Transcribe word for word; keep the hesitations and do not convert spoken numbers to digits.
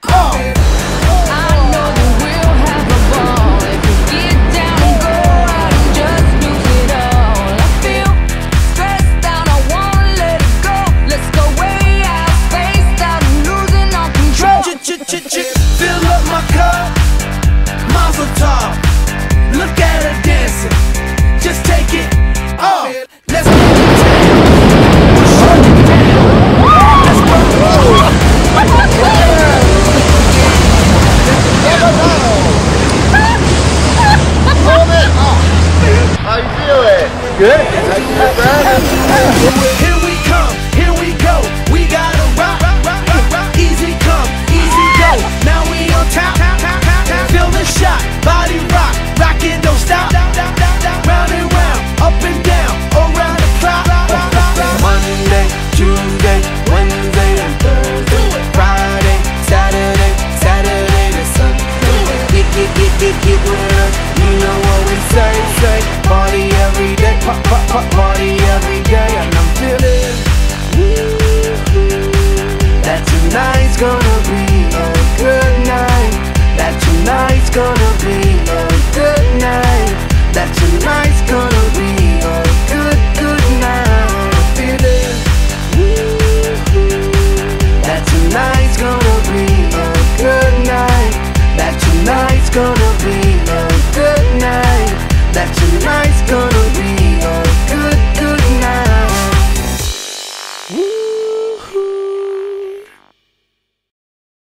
Oh. Fill up my cup, Mazel tov. Look at her dancing, just take it off. Let's go to town, we'll shut it down. Let's go. How you feeling? Good. Here we come, here we go. We gotta rock, rock, rock, rock. Easy come, easy go. Now we on top, feel the shot, body rock, rockin', don't stop. Round and round, up and down, around the clock. Monday, Tuesday, Wednesday, and Thursday, Friday, Saturday, Saturday to Sunday. Get, get, get, get, get with us. You know what we say, say. Party every day, pop, pop, pop, party every day, and I'm feeling that tonight's gonna be a good night. That tonight's gonna be a good night. That tonight's gonna be a good, good night. I'm feeling that tonight's gonna be a good night. That tonight's gonna